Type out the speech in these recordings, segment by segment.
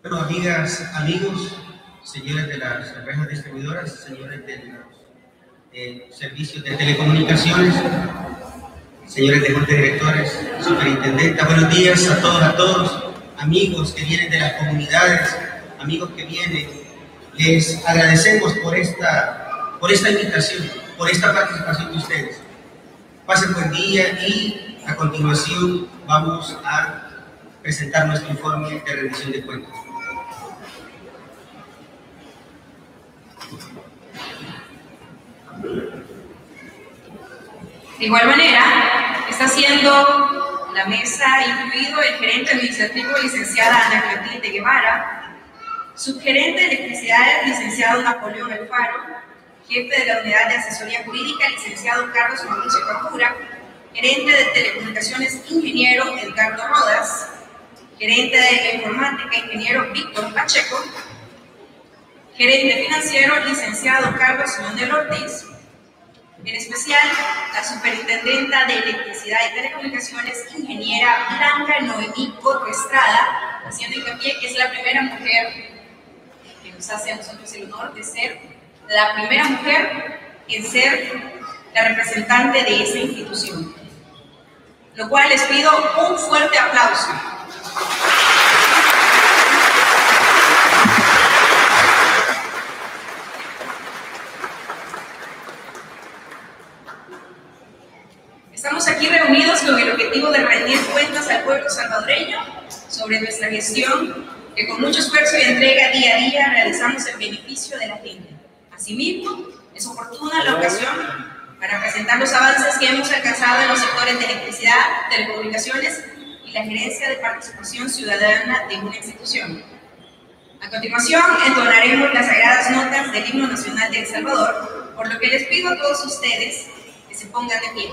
Bueno, amigas, amigos, señores de las empresas distribuidoras, señores de los servicios de telecomunicaciones, señores de junta de directores, superintendenta, buenos días a todos, amigos que vienen de las comunidades, amigos que vienen. Les agradecemos por esta invitación, por esta participación de ustedes. Pasen buen día y a continuación vamos a presentar nuestro informe de rendición de cuentas. De igual manera, está siendo la mesa incluido el gerente administrativo, licenciada Ana Clotilde Guevara, subgerente de electricidad, licenciado Napoleón Alfaro, jefe de la unidad de asesoría jurídica, licenciado Carlos Mauricio Capura, gerente de telecomunicaciones, ingeniero Edgardo Rodas, gerente de la informática, ingeniero Víctor Pacheco, gerente financiero, licenciado Carlos Leonel Ortiz, en especial la superintendenta de electricidad y telecomunicaciones, ingeniera Blanca Noemí Coto Estrada, haciendo hincapié que es la primera mujer que nos hace a nosotros el honor de ser la primera mujer en ser la representante de esa institución. Lo cual les pido un fuerte aplauso. Estamos aquí reunidos con el objetivo de rendir cuentas al pueblo salvadoreño sobre nuestra gestión que con mucho esfuerzo y entrega día a día realizamos en beneficio de la gente. Asimismo, es oportuna la ocasión para presentar los avances que hemos alcanzado en los sectores de electricidad, telecomunicaciones y la gerencia de participación ciudadana de una institución. A continuación, entonaremos las sagradas notas del himno nacional de El Salvador, por lo que les pido a todos ustedes que se pongan de pie.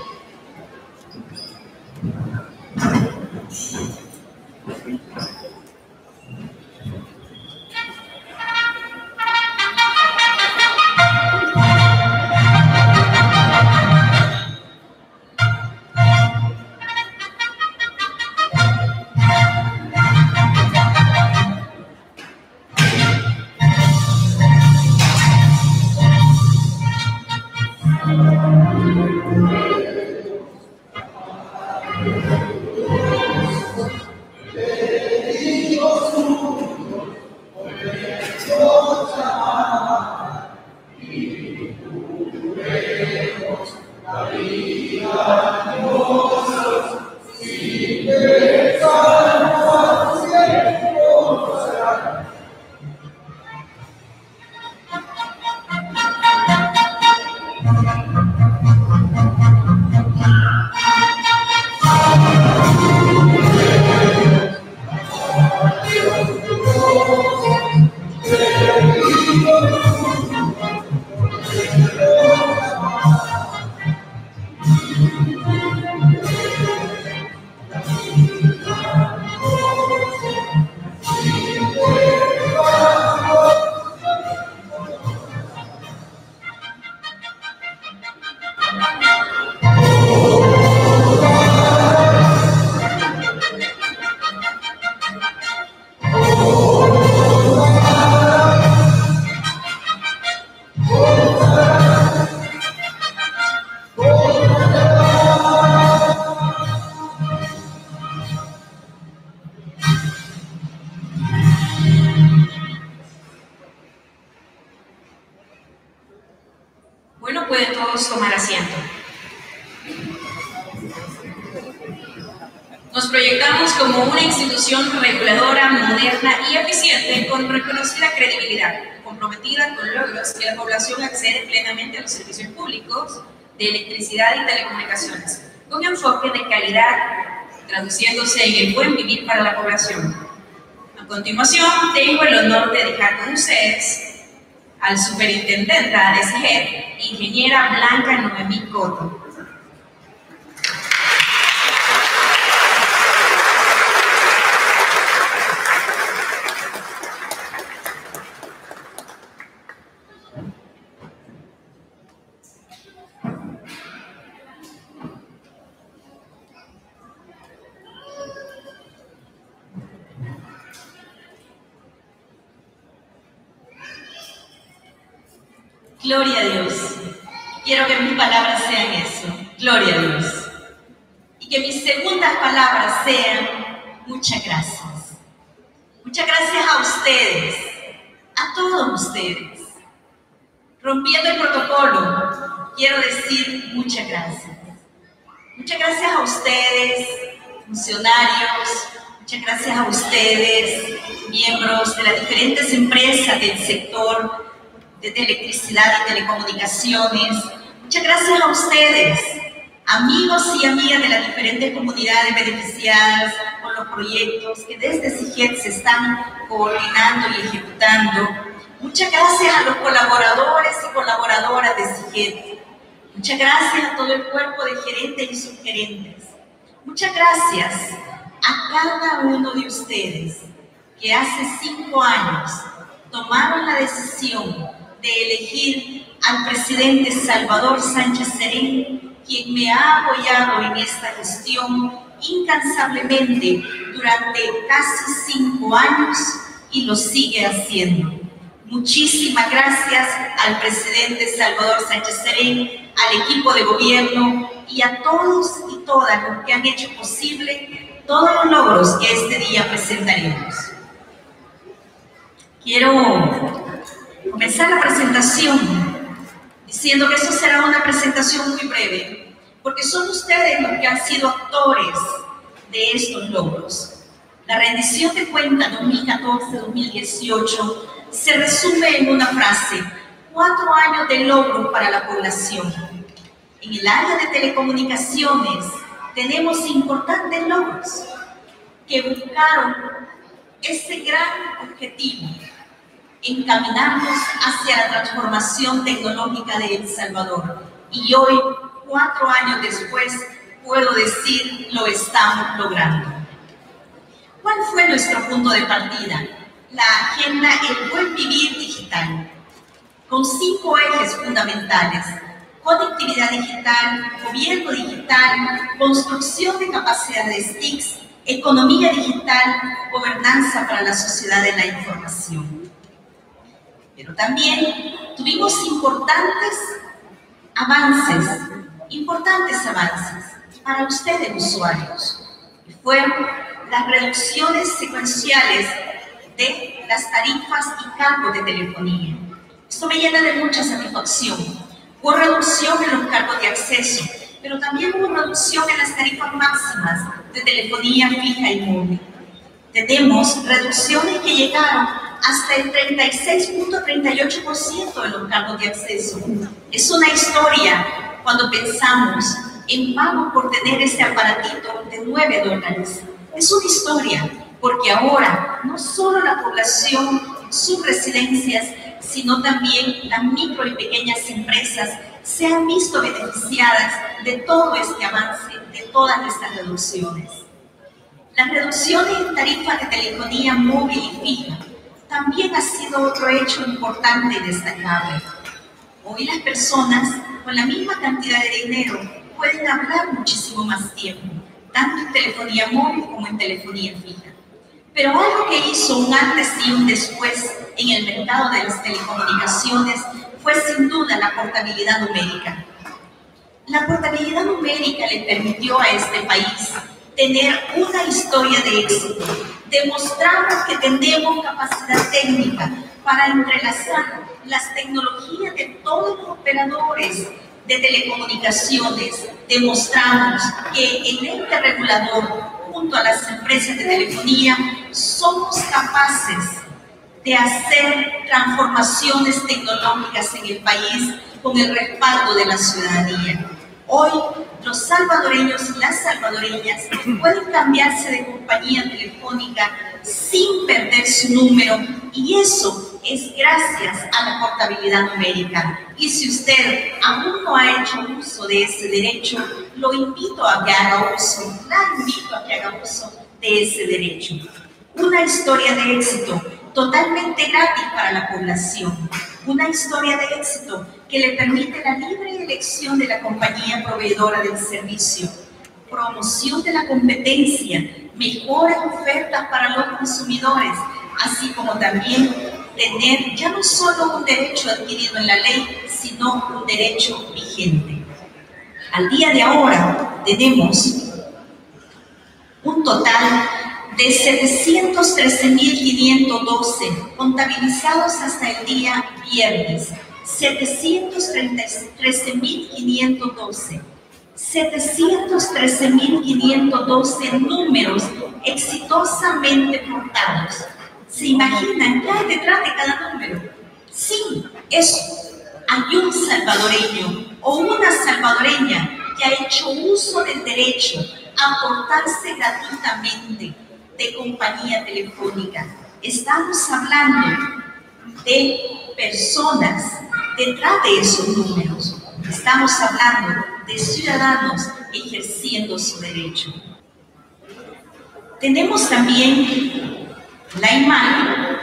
De electricidad y telecomunicaciones, con enfoque de calidad, traduciéndose en el buen vivir para la población. A continuación, tengo el honor de dejar con ustedes al superintendente de ADSG, ingeniera Blanca Noemí Coto. Gloria a Dios. Quiero que mis palabras sean eso. Gloria a Dios. Y que mis segundas palabras sean muchas gracias. Muchas gracias a ustedes, a todos ustedes. Rompiendo el protocolo, quiero decir muchas gracias. Muchas gracias a ustedes, funcionarios. Muchas gracias a ustedes, miembros de las diferentes empresas del sector de electricidad y telecomunicaciones. Muchas gracias a ustedes, amigos y amigas de las diferentes comunidades beneficiadas con los proyectos que desde CIGET se están coordinando y ejecutando. Muchas gracias a los colaboradores y colaboradoras de CIGET. Muchas gracias a todo el cuerpo de gerentes y subgerentes. Muchas gracias a cada uno de ustedes que hace 5 años tomaron la decisión de elegir al presidente Salvador Sánchez Serén, quien me ha apoyado en esta gestión incansablemente durante casi 5 años y lo sigue haciendo. Muchísimas gracias al presidente Salvador Sánchez Serén, al equipo de gobierno y a todos y todas los que han hecho posible todos los logros que este día presentaremos. Quiero comenzar la presentación diciendo que eso será una presentación muy breve, porque son ustedes los que han sido actores de estos logros. La rendición de cuentas 2014-2018 se resume en una frase: 4 años de logros para la población. En el área de telecomunicaciones tenemos importantes logros que buscaron ese gran objetivo: encaminarnos hacia la transformación tecnológica de El Salvador. Y hoy, 4 años después, puedo decir, lo estamos logrando. ¿Cuál fue nuestro punto de partida? La agenda El Buen Vivir Digital, con 5 ejes fundamentales: conectividad digital, gobierno digital, construcción de capacidades TICs, economía digital, gobernanza para la sociedad de la información. Pero también tuvimos importantes avances para ustedes, usuarios, que fueron las reducciones secuenciales de las tarifas y cargos de telefonía. Esto me llena de mucha satisfacción. Hubo reducción en los cargos de acceso, pero también hubo reducción en las tarifas máximas de telefonía fija y móvil. Tenemos reducciones que llegaron hasta el 36.38% de los cargos de acceso. Es una historia cuando pensamos en pago por tener ese aparatito de $9. Es una historia porque ahora no solo la población, sus residencias, sino también las micro y pequeñas empresas se han visto beneficiadas de todo este avance, de todas estas reducciones. Las reducciones en tarifas de telefonía móvil y fija también ha sido otro hecho importante y destacable. Hoy las personas con la misma cantidad de dinero pueden hablar muchísimo más tiempo, tanto en telefonía móvil como en telefonía fija. Pero algo que hizo un antes y un después en el mercado de las telecomunicaciones fue sin duda la portabilidad numérica. La portabilidad numérica le permitió a este país tener una historia de éxito. Demostramos que tenemos capacidad técnica para entrelazar las tecnologías de todos los operadores de telecomunicaciones. Demostramos que el ente regulador, junto a las empresas de telefonía, somos capaces de hacer transformaciones tecnológicas en el país con el respaldo de la ciudadanía. Hoy, los salvadoreños y las salvadoreñas pueden cambiarse de compañía telefónica sin perder su número, y eso es gracias a la portabilidad numérica. Y si usted aún no ha hecho uso de ese derecho, lo invito a que haga uso, la invito a que haga uso de ese derecho. Una historia de éxito totalmente gratis para la población. Una historia de éxito que le permite la libre elección de la compañía proveedora del servicio, promoción de la competencia, mejores ofertas para los consumidores, así como también tener ya no solo un derecho adquirido en la ley, sino un derecho vigente. Al día de ahora tenemos un total de 713.512 contabilizados hasta el día viernes. 713.512. 713.512 números exitosamente portados. ¿Se imaginan qué hay detrás de cada número? Sí, hay un salvadoreño o una salvadoreña que ha hecho uso del derecho a portarse gratuitamente de compañía telefónica. Estamos hablando de personas detrás de esos números. Estamos hablando de ciudadanos ejerciendo su derecho. Tenemos también la imagen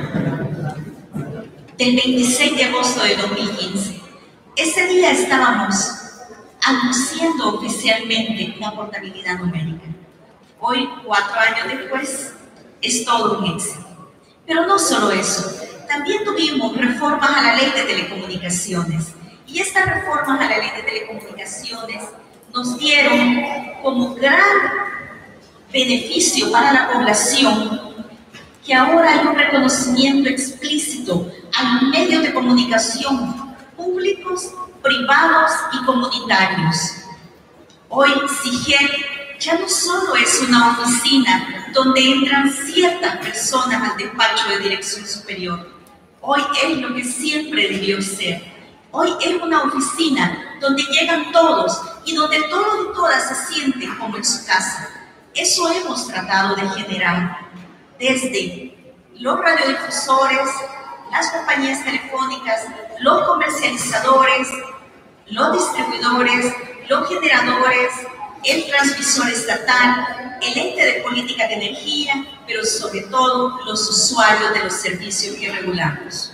del 26 de agosto de 2015. Ese día estábamos anunciando oficialmente la portabilidad numérica. Hoy, 4 años después, es todo un éxito. Pero no solo eso, también tuvimos reformas a la ley de telecomunicaciones. Y estas reformas a la ley de telecomunicaciones nos dieron como gran beneficio para la población que ahora hay un reconocimiento explícito a los medios de comunicación públicos, privados y comunitarios. Hoy, SIGEL ya no solo es una oficina donde entran ciertas personas al despacho de dirección superior. Hoy es lo que siempre debió ser. Hoy es una oficina donde llegan todos y donde todos y todas se sienten como en su casa. Eso hemos tratado de generar desde los radiodifusores, las compañías telefónicas, los comercializadores, los distribuidores, los generadores, el transmisor estatal, el ente de política de energía, pero sobre todo los usuarios de los servicios que regulamos.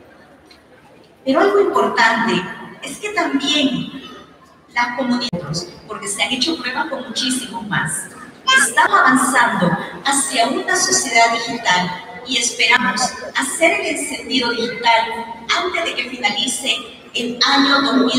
Pero algo importante es que también las comunidades, porque se han hecho pruebas con muchísimos más, estamos avanzando hacia una sociedad digital y esperamos hacer el encendido digital antes de que finalice el año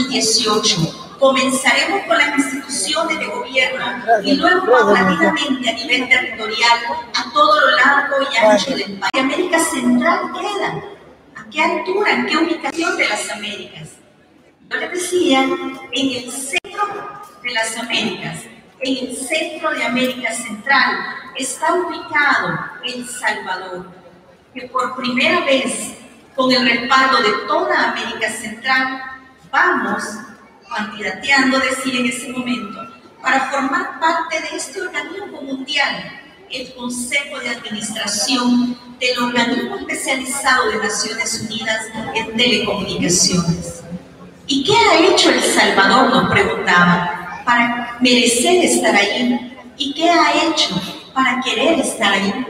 2018. Comenzaremos con las instituciones de gobierno y luego paulatinamente a nivel territorial a todo lo largo y ancho del país. América Central queda. ¿A qué altura? ¿En qué ubicación de las Américas? Yo les decía, en el centro de las Américas, en el centro de América Central, está ubicado El Salvador, que por primera vez, con el respaldo de toda América Central, vamos candidateando, decir en ese momento, para formar parte de este organismo mundial, el Consejo de Administración del Organismo Especializado de Naciones Unidas en Telecomunicaciones. ¿Y qué ha hecho El Salvador?, nos preguntaba, para merecer estar ahí. ¿Y qué ha hecho para querer estar ahí?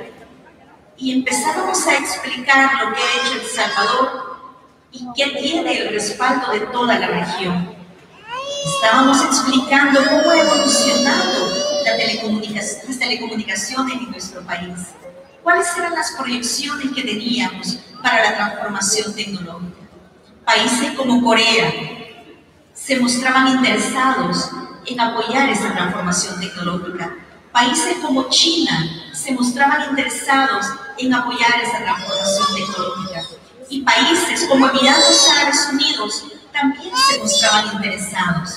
Y empezábamos a explicar lo que ha hecho El Salvador y qué tiene el respaldo de toda la región. Estábamos explicando cómo ha evolucionado las telecomunicaciones en nuestro país. ¿Cuáles eran las proyecciones que teníamos para la transformación tecnológica? Países como Corea se mostraban interesados en apoyar esa transformación tecnológica. Países como China se mostraban interesados en apoyar esa transformación tecnológica. Y países como Emiratos Árabes Unidos también se mostraban interesados.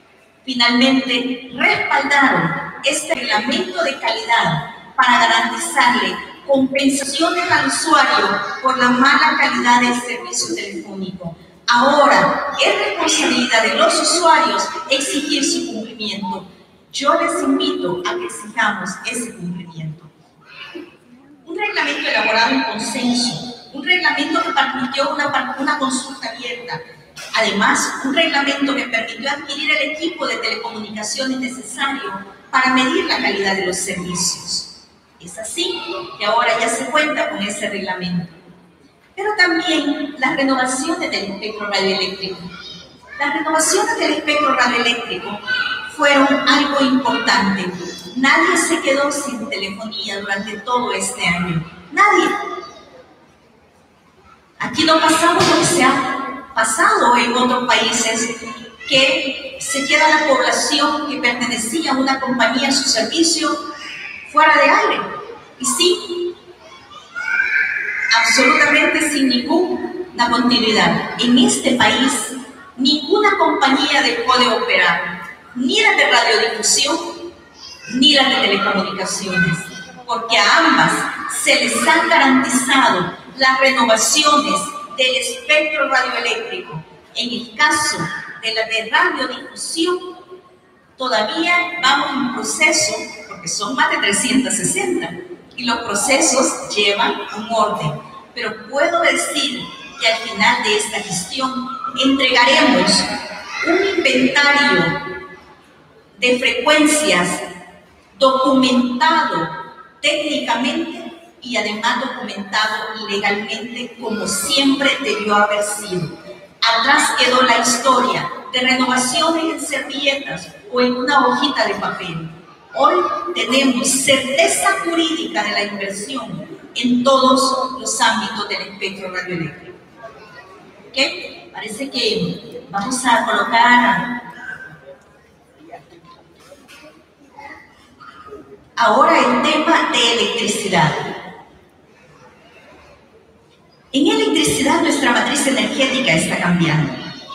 Finalmente, respaldaron este reglamento de calidad para garantizarle compensaciones al usuario por la mala calidad del servicio telefónico. Ahora es responsabilidad de los usuarios exigir su cumplimiento. Yo les invito a que exijamos ese cumplimiento. Un reglamento elaborado en consenso, un reglamento que permitió una consulta abierta. Además, un reglamento que permitió adquirir el equipo de telecomunicaciones necesario para medir la calidad de los servicios. Es así que ahora ya se cuenta con ese reglamento. Pero también las renovaciones del espectro radioeléctrico. Las renovaciones del espectro radioeléctrico fueron algo importante. Nadie se quedó sin telefonía durante todo este año. Nadie. Aquí no pasamos lo que se ha pasado en otros países, que se queda la población que pertenecía a una compañía a su servicio fuera de aire. Y sí, absolutamente sin ninguna continuidad. En este país, ninguna compañía dejó de operar, ni la de radiodifusión, ni la de telecomunicaciones, porque a ambas se les han garantizado las renovaciones del espectro radioeléctrico. En el caso de la de radiodifusión, todavía vamos en proceso, porque son más de 360, y los procesos llevan un orden. Pero puedo decir que al final de esta gestión entregaremos un inventario de frecuencias documentado técnicamente y además documentado legalmente, como siempre debió haber sido. Atrás quedó la historia de renovaciones en servilletas o en una hojita de papel. Hoy tenemos certeza jurídica de la inversión en todos los ámbitos del espectro radioeléctrico. ¿Ok? Parece que vamos a colocar ahora el tema de electricidad. En electricidad nuestra matriz energética está cambiando.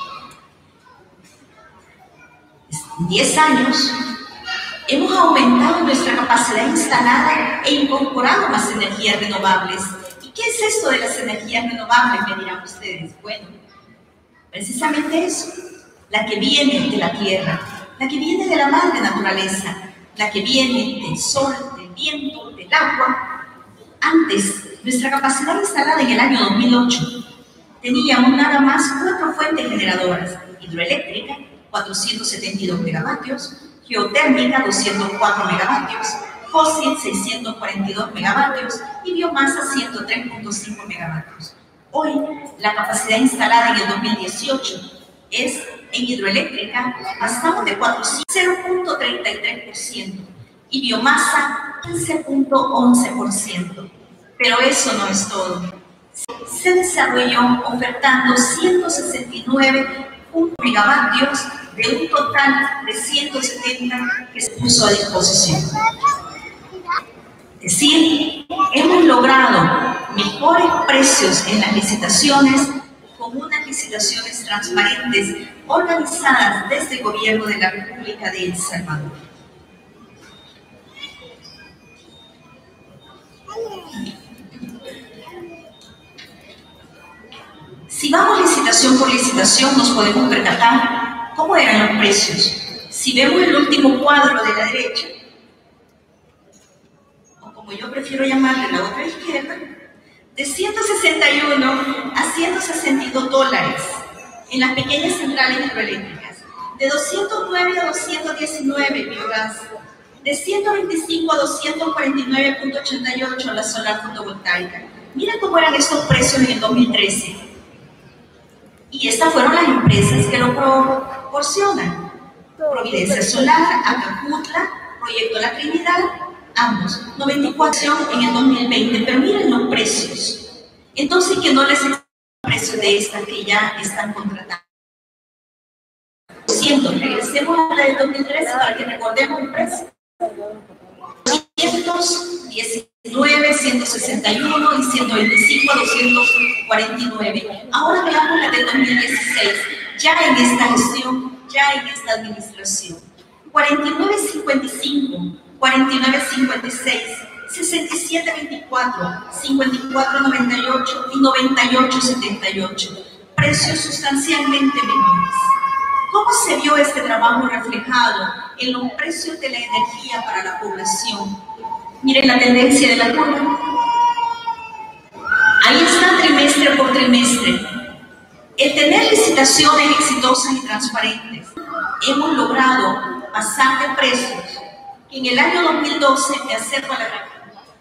En 10 años hemos aumentado nuestra capacidad instalada e incorporado más energías renovables. ¿Y qué es esto de las energías renovables? Me dirán ustedes. Bueno, precisamente eso, la que viene de la tierra, la que viene de la madre naturaleza, la que viene del sol, del viento, del agua. Antes, nuestra capacidad instalada en el año 2008 teníamos nada más 4 fuentes generadoras: hidroeléctrica, 472 megavatios, geotérmica, 204 megavatios, fósil, 642 megavatios y biomasa, 103.5 megavatios. Hoy, la capacidad instalada en el 2018 es en hidroeléctrica, pasamos de 0.33% y biomasa 15.11%. Pero eso no es todo. Se desarrolló ofertando 169 megavatios de un total de 170 que se puso a disposición. Es decir, hemos logrado mejores precios en las licitaciones con unas licitaciones transparentes organizadas desde el Gobierno de la República de El Salvador. Si vamos licitación por licitación, nos podemos percatar cómo eran los precios. Si vemos el último cuadro de la derecha, o como yo prefiero llamarle la otra izquierda, de 161 a 162 dólares en las pequeñas centrales hidroeléctricas, de 209 a 219 biogás, de 125 a 249.88 la solar fotovoltaica. Miren cómo eran estos precios en el 2013. Y estas fueron las empresas que lo proporcionan: Providencia Solar, Acaputla, Proyecto La Trinidad, ambos, 94 en el 2020. Pero miren los precios. Entonces, que no les explico el precio de estas que ya están contratadas. Regresemos a la del 2013 para que recordemos el precio. 219, 161 y 125 a 249. Ahora veamos la del 2016, ya en esta gestión, ya en esta administración. 49.55, 49.56, 67.24, 54.98 y 98.78. Precios sustancialmente menores. ¿Cómo se vio este trabajo reflejado en los precios de la energía para la población? Miren la tendencia de la curva. Ahí está trimestre por trimestre. El tener licitaciones exitosas y transparentes, hemos logrado pasar de precios que en el año 2012, me acerco a la gráfica,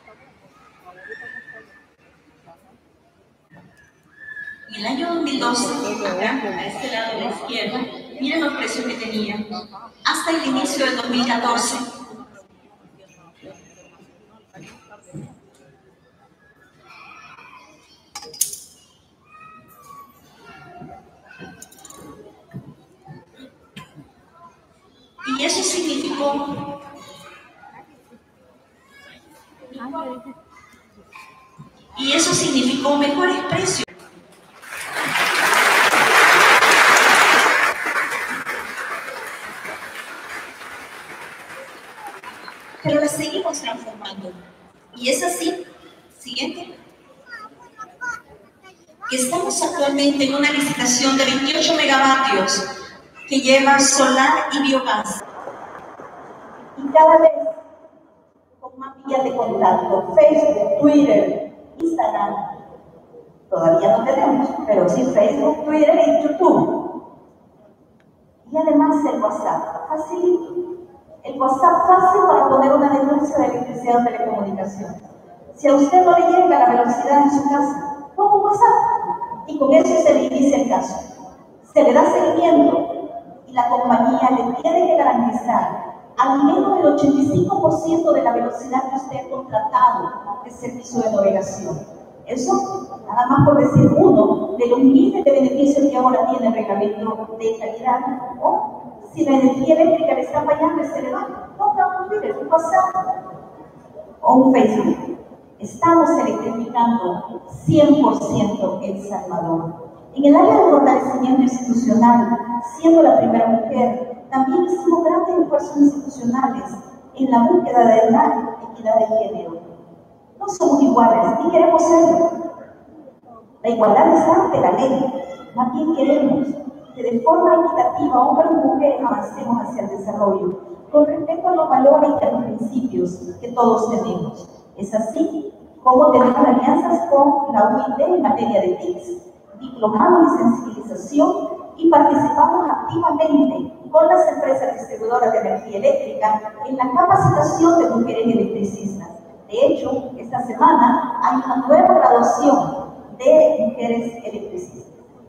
en el año 2012, acá, a este lado de la izquierda, miren los precios que tenían hasta el inicio del 2014. Y eso significó mejores precios. Pero la seguimos transformando. Y es así, siguiente, que estamos actualmente en una licitación de 28 megavatios que lleva solar y biogás. Y cada vez con más vías de contacto, Facebook, Twitter, Instagram. Todavía no tenemos, pero sí Facebook, Twitter y YouTube. Y además el WhatsApp, facilito. El WhatsApp fácil para poner una denuncia de electricidad o telecomunicación. Si a usted no le llega la velocidad en su casa, ponga un WhatsApp y con eso se le inicia el caso. Se le da seguimiento y la compañía le tiene que garantizar al menos el 85% de la velocidad que usted ha contratado de servicio de navegación. Eso, nada más por decir uno de los miles de beneficios que ahora tiene el reglamento de calidad. O si la energía eléctrica le está fallando y se le va, ponga un Twitter, un WhatsApp o un Facebook. Estamos electrificando 100% El Salvador. En el área de fortalecimiento institucional, siendo la primera mujer, también hicimos grandes esfuerzos institucionales en la búsqueda de la equidad de género. No somos iguales, ni queremos serlo. La igualdad es ante la ley. Más bien queremos que de forma equitativa hombres y mujeres avancemos hacia el desarrollo, con respeto a los valores y a los principios que todos tenemos. Es así como tenemos alianzas con la UIT en materia de TICs, diplomados en sensibilización, y participamos activamente con las empresas distribuidoras de energía eléctrica en la capacitación de mujeres electricistas. De hecho, esta semana hay una nueva graduación de mujeres electricistas.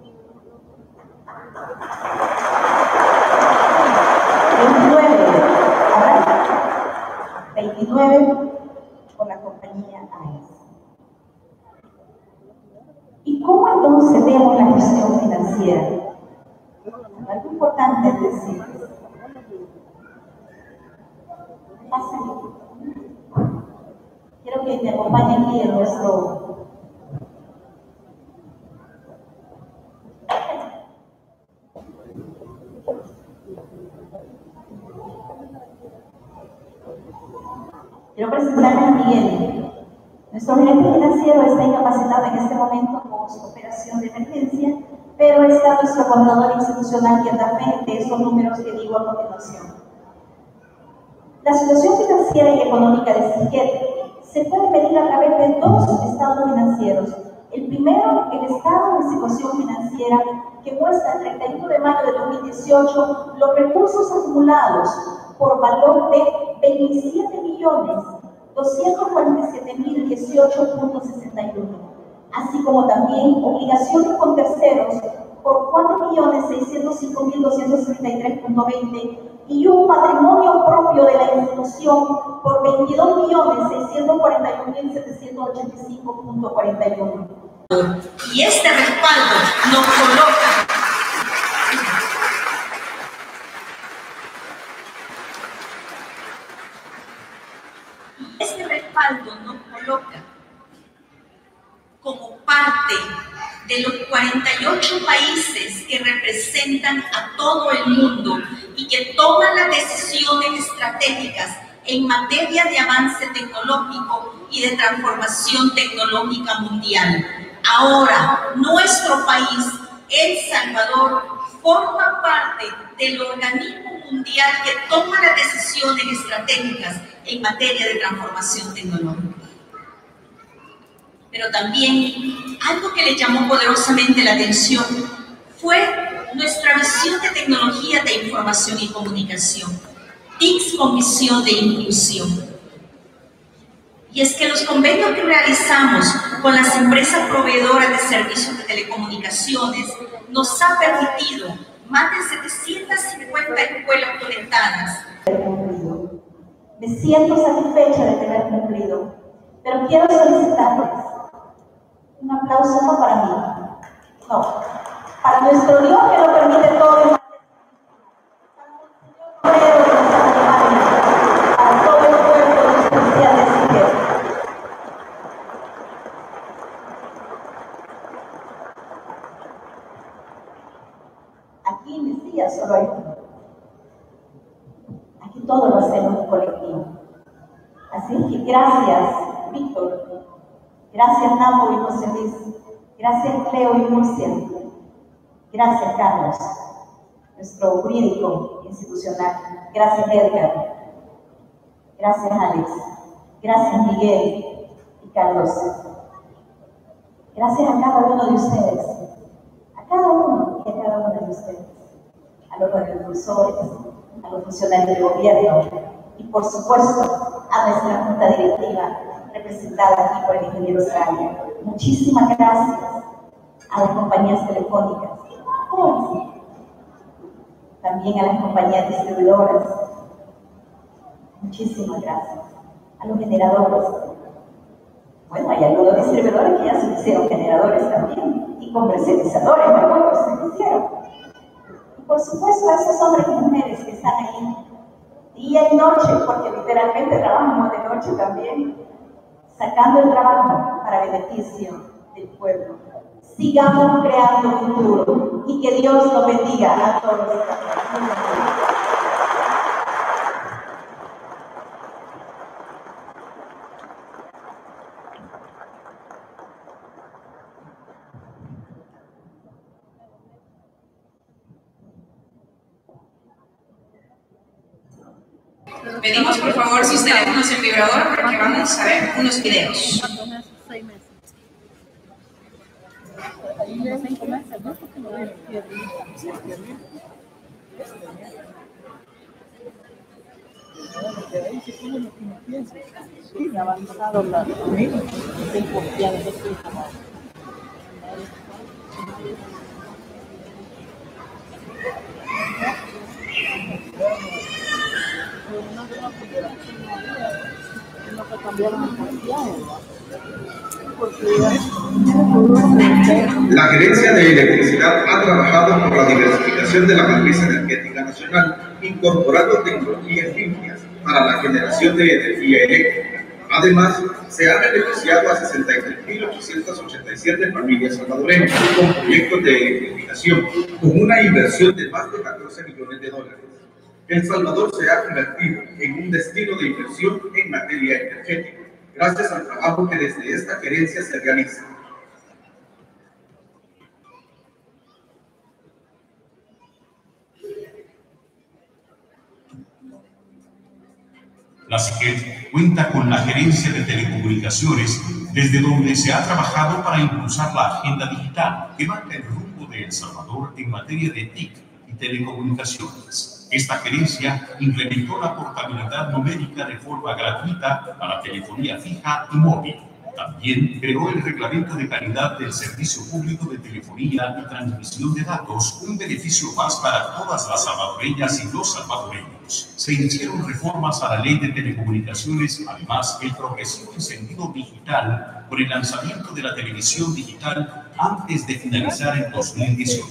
29 con la compañía AES. ¿Y cómo entonces vemos la gestión financiera? Algo importante es decir, quiero que me acompañe aquí en nuestro quiero presentarles a Miguel. Nuestro gerente financiero está incapacitado en este momento por su operación de emergencia, pero está nuestro contador institucional quien da fe de estos números que digo a continuación. La situación financiera y económica de SIGET se puede medir a través de dos estados financieros. El primero, el estado de situación financiera que muestra el 31 de mayo de 2018 los recursos acumulados por valor de 27.247.018.61, así como también obligaciones con terceros por 4.605.263.20 y un patrimonio propio de la institución por 22.641.785.41. Y este respaldo nos coloca como parte de los 48 países que representan a todo el mundo y que toman las decisiones estratégicas en materia de avance tecnológico y de transformación tecnológica mundial. Ahora, nuestro país, El Salvador, forma parte del organismo mundial que toma las decisiones estratégicas en materia de transformación tecnológica. Pero también algo que le llamó poderosamente la atención fue nuestra visión de tecnología de información y comunicación, TICs con visión de inclusión. Y es que los convenios que realizamos con las empresas proveedoras de servicios de telecomunicaciones nos ha permitido más de 750 escuelas conectadas. Me siento satisfecha de tener cumplido, pero quiero solicitarles un aplauso no para mí, no, para nuestro Dios que lo permite todo, para el Señor Aquí en Mesía solo hay uno. Aquí todo lo hacemos en colectivo. Así que gracias, Víctor. Gracias, Napo y José Luis. Gracias, Cleo y Murcia. Gracias, Carlos, nuestro jurídico institucional. Gracias, Edgar. Gracias, Alex. Gracias, Miguel y Carlos. Gracias a cada uno de ustedes. A cada uno y a cada uno de ustedes. A los radiodifusores, a los funcionarios del gobierno y, por supuesto, a nuestra junta directiva representada aquí por el ingeniero Sarabia. Muchísimas gracias a las compañías telefónicas, también a las compañías distribuidoras. Muchísimas gracias a los generadores. Bueno, hay algunos distribuidores que ya se hicieron generadores también y comercializadores, algunos se hicieron. Y por supuesto a esos hombres y mujeres que están ahí día y noche, porque literalmente trabajamos de noche también, sacando el trabajo para beneficio del pueblo. Sigamos creando futuro y que Dios nos bendiga a todos. Pedimos por favor sus teléfonos en vibrador porque vamos a ver unos videos. La Gerencia de Electricidad ha trabajado por la diversificación de la matriz energética nacional, incorporando tecnologías limpias para la generación de energía eléctrica. Además, se ha beneficiado a 63.887 familias salvadoreñas con proyectos de electrificación, con una inversión de más de 14 millones de dólares. El Salvador se ha convertido en un destino de inversión en materia energética, gracias al trabajo que desde esta gerencia se realiza. La SIGET cuenta con la Gerencia de Telecomunicaciones, desde donde se ha trabajado para impulsar la agenda digital que marca el rumbo de El Salvador en materia de TIC y telecomunicaciones. Esta gerencia implementó la portabilidad numérica de forma gratuita para telefonía fija y móvil. También creó el reglamento de calidad del servicio público de telefonía y transmisión de datos, un beneficio más para todas las salvadoreñas y los salvadoreños. Se hicieron reformas a la ley de telecomunicaciones, además el progresivo incentivo digital por el lanzamiento de la televisión digital antes de finalizar en 2018.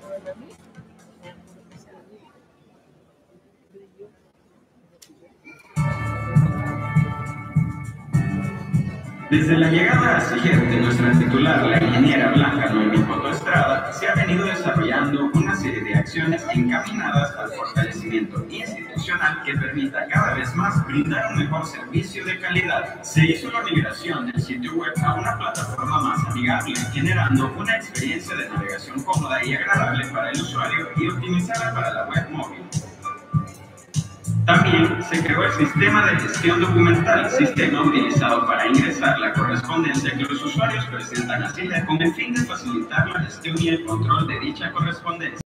Desde la llegada a SIGET de nuestra titular, la ingeniera Blanca Noemí Coto Estrada, se ha venido desarrollando una serie de acciones encaminadas al fortalecimiento institucional que permita cada vez más brindar un mejor servicio de calidad. Se hizo la migración del sitio web a una plataforma más amigable, generando una experiencia de navegación cómoda y agradable para el usuario y optimizada para la web móvil. También se creó el sistema de gestión documental, sistema utilizado para ingresar la correspondencia que los usuarios presentan a SIGET con el fin de facilitar la gestión y el control de dicha correspondencia.